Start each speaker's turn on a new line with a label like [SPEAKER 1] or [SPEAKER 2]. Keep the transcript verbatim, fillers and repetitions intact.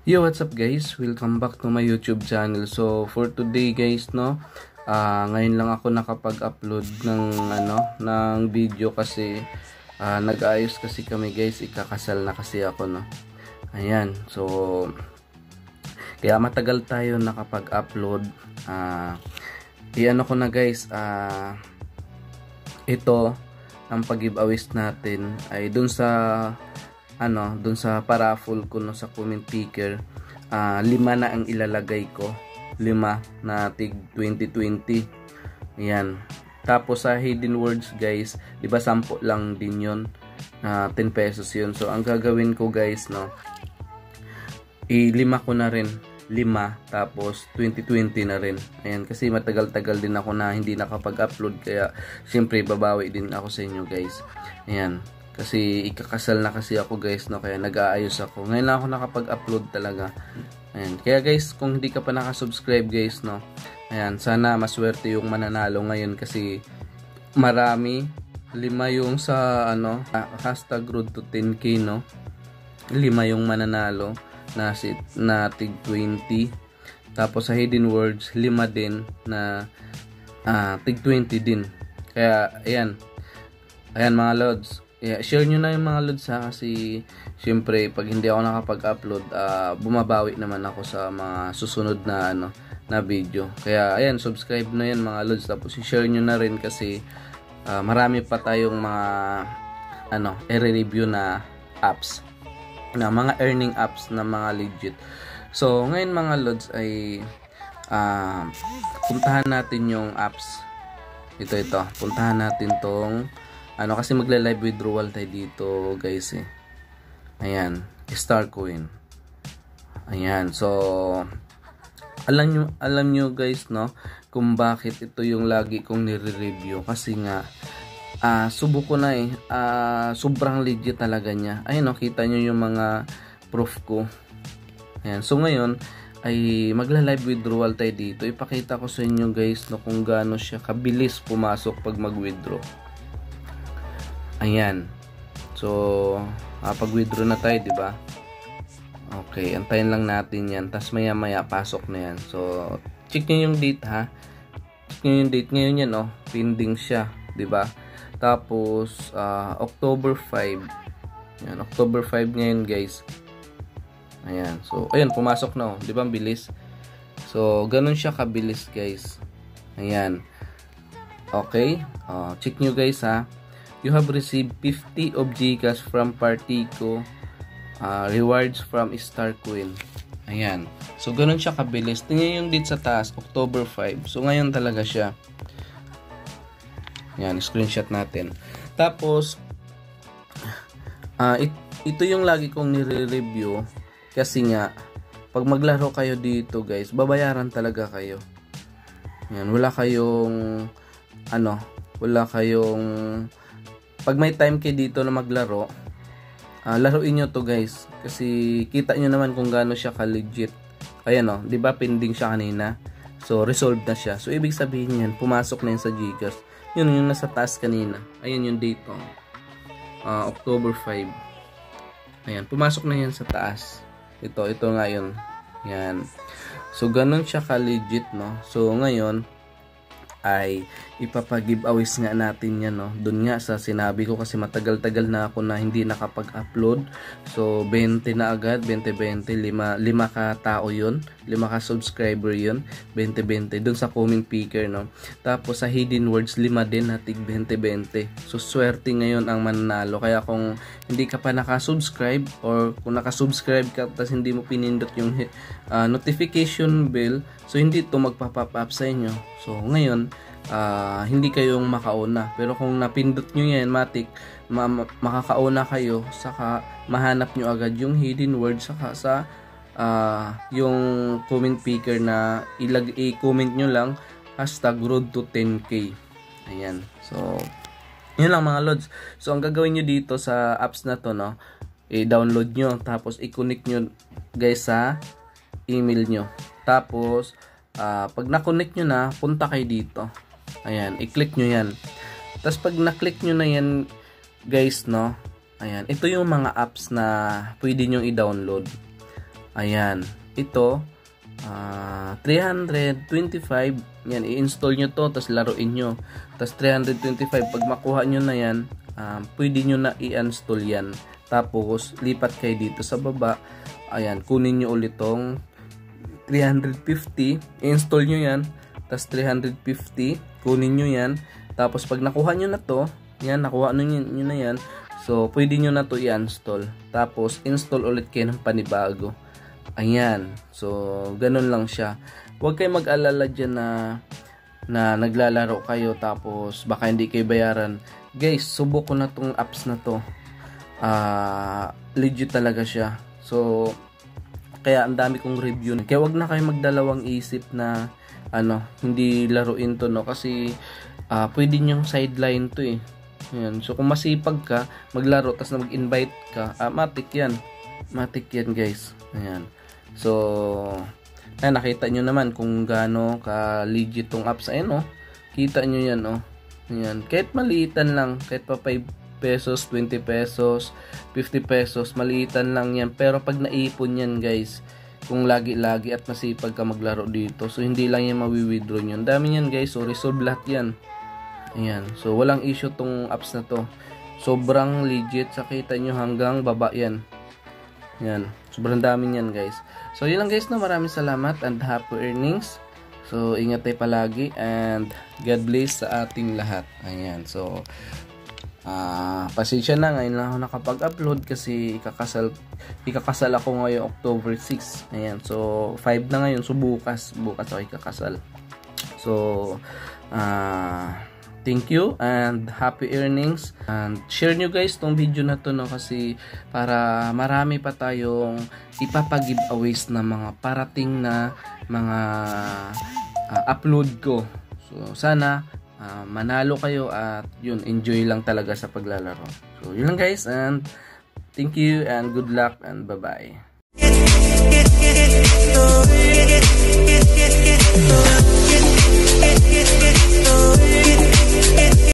[SPEAKER 1] Yo, what's up guys? Welcome back to my YouTube channel. So, for today guys, no, uh, ngayon lang ako nakapag-upload ng ano, ng video kasi uh, nag-aayos kasi kami guys, ikakasal na kasi ako, no. Ayan. So, kaya matagal tayo nakapag-upload. Uh, iyan ko na guys, uh, ito ang pag-giveaways natin ay dun sa ano, dun sa paraffle ko no, sa comment picker, uh, lima na ang ilalagay ko, lima na tig twenty twenty. Ayan. Tapos sa hidden words guys, di ba sampo lang din yon, uh, ten pesos yun. So ang gagawin ko guys, no, i-lima ko na rin, lima, tapos twenty twenty na rin. Ayan, kasi matagal-tagal din ako na hindi nakapag-upload, kaya syempre babawi din ako sa inyo guys. Ayan, kasi ikakasal na kasi ako guys, no, kaya nag-aayos ako. Ngayon lang ako nakapag-upload talaga. Ayan, kaya guys, kung hindi ka pa nakasubscribe guys, no, ayan, sana maswerte yung mananalo ngayon kasi marami, lima yung sa ano, hashtag road to ten K, no, lima yung mananalo na si na tig twenty. Tapos sa hidden words, lima din na uh, tig twenty din. Kaya ayan, ayan mga lods, yeah, share nyo na yung mga lods ha, kasi syempre pag hindi ako nakapag-upload, uh, bumabawi naman ako sa mga susunod na ano na video. Kaya ayan, subscribe na yan mga lods, tapos i-share nyo na rin kasi uh, marami pa tayong mga ano, i-review na apps, na mga earning apps na mga legit. So ngayon mga lods ay uh, puntahan natin yung apps. Ito ito, puntahan natin tong ano, kasi magla-live withdrawal tayo dito guys eh. Ayan, Starcoin. Ayan, so alam nyo, alam nyo guys, no, kung bakit ito yung lagi kong nire-review, kasi nga uh, subok ko na eh, uh, sobrang legit talaga niya. Ayun, no, kita nyo yung mga proof ko. Ayan, so ngayon ay magla-live withdrawal tayo dito. Ipakita ko sa inyo guys, no, kung gaano siya kabilis pumasok pag mag-withdraw. Ayan. So, uh, pag-withdraw na tayo, di ba? Okay, antayin lang natin 'yan. Tas maya-maya pasok na 'yan. So, check niyo yung date ha. Check niyo yung date ngayon 'yan, oh. Pending siya, di ba? Tapos uh, October five. Yan, October five ngayon, guys. Ayan. So, ayun, pumasok na, oh. Di ba, ang bilis? So, ganun siya kabilis, guys. Ayan. Okay? Uh, check niyo guys ha. You have received fifty of Gcash from Partico, uh, rewards from Starcoin. Ayan. So, ganun siya kabilis. Tingnan yung date sa taas, October five. So, ngayon talaga siya. Ayan, screenshot natin. Tapos, uh, it, ito yung lagi kong nire-review. Kasi nga, pag maglaro kayo dito, guys, babayaran talaga kayo. Ayan, wala kayong, ano, wala kayong, pag may time kayo dito na maglaro, uh, laruin nyo to guys, kasi kita nyo naman kung gaano siya ka-legit. Ayan o, di ba pending siya kanina? So, resolved na siya. So, ibig sabihin yan, pumasok na yun sa Gcash. Yun yung nasa taas kanina. Ayan yung date o. Uh, October five. Ayan, pumasok na yan sa taas. Ito, ito nga yun. Yan. So, ganun siya ka-legit, no? So, ngayon, ay ipapag-giveaways nga natin yan, no? Doon nga sa sinabi ko, kasi matagal-tagal na ako na hindi nakapag-upload. So twenty na agad, twenty twenty, lima, lima ka tao yun, lima ka subscriber yun, twenty twenty doon sa comment picker, no? Tapos sa hidden words, lima din, natig twenty twenty. So swerte ngayon ang mananalo. Kaya kung hindi ka pa nakasubscribe, or kung nakasubscribe ka tapos hindi mo pinindot yung uh, notification bell, so hindi to magpa-pop up sa inyo. So ngayon, uh, hindi kayong makauna. Pero kung napindot nyo yan, matik, ma makakauna kayo, saka mahanap nyo agad yung hidden word, saka sa uh, yung comment picker na ilag i-comment nyo lang hashtag road to ten K. Ayan. So, yun lang mga lods. So, ang gagawin nyo dito sa apps na to, no, i-download nyo, tapos i-connect nyo guys sa email nyo. Tapos, Uh, pag na-connect nyo na, punta kayo dito. Ayan, i-click nyo yan. Tapos pag na-click nyo na yan, guys, no, ayan, ito yung mga apps na pwede nyo i-download. Ayan. Ito, uh, three twenty-five. Yan, i-install nyo to, tapos laruin nyo. Tapos three twenty-five, pag makuha nyo na yan, um, pwede nyo na i-install yan. Tapos, lipat kayo dito sa baba. Ayan, kunin nyo ulit tong three fifty. I-install nyo yan. Tapos three fifty, kunin nyo yan. Tapos, pag nakuha nyo na to, yan, nakuha nyo, nyo na yan. So, pwede nyo na to i-install. Tapos, install ulit kayo ng panibago. Ayan. So, ganun lang siya. Huwag kayo mag-alala dyan na, na naglalaro kayo tapos baka hindi kayo bayaran. Guys, subok ko na tong apps na to. Uh, legit talaga siya. So, kaya ang dami kong review. Kaya wag na kayo magdalawang isip na ano, hindi laruin to, no? Kasi uh, pwede nyong sideline to eh. Ayan. So, kung masipag ka, maglaro, tapos na mag-invite ka, uh, matik yan. Matik yan, guys. Ayan. So, ayan, nakita nyo naman kung gaano ka legit tong apps. Ayan, oh. Kita nyo yan, oh. Ayan. Kahit maliitan lang, kahit pa five pesos, twenty pesos, fifty pesos, maliitan lang yan. Pero pag naipon yan, guys, kung lagi-lagi at masipag ka maglaro dito, so hindi lang yan mawi-withdraw nyo. Ang dami yan, guys. So, resolve lahat yan. Ayan. So, walang issue tong apps na to. Sobrang legit. Sakita nyo hanggang baba yan. Ayan. Sobrang dami yan, guys. So, yun lang, guys, no? Maraming salamat and happy earnings. So, ingat tayo palagi and God bless sa ating lahat. Ayan. So, uh, pasensya na. Ngayon lang ako nakapag-upload kasi ikakasal, ikakasal ako ngayong October six. Ayan. So, five na ngayon. So, bukas. Bukas ako ikakasal. So, ah... Uh, thank you and happy earnings. And share nyo, guys, tong video na to, no? Kasi para marami pa tayong ipapag-giveaways na mga parating na mga uh, upload ko. So sana uh, manalo kayo at yun, enjoy lang talaga sa paglalaro. So yun lang, guys, and thank you and good luck and bye bye.